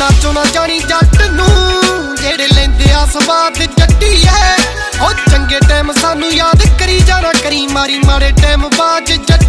नाचो ना जानी जट नू जेड़े लेंदे आ स्वाद जट्टी है। ओ चंगे टाइम सानू याद करी जाना, करी मारी माड़े टाइम बाज जट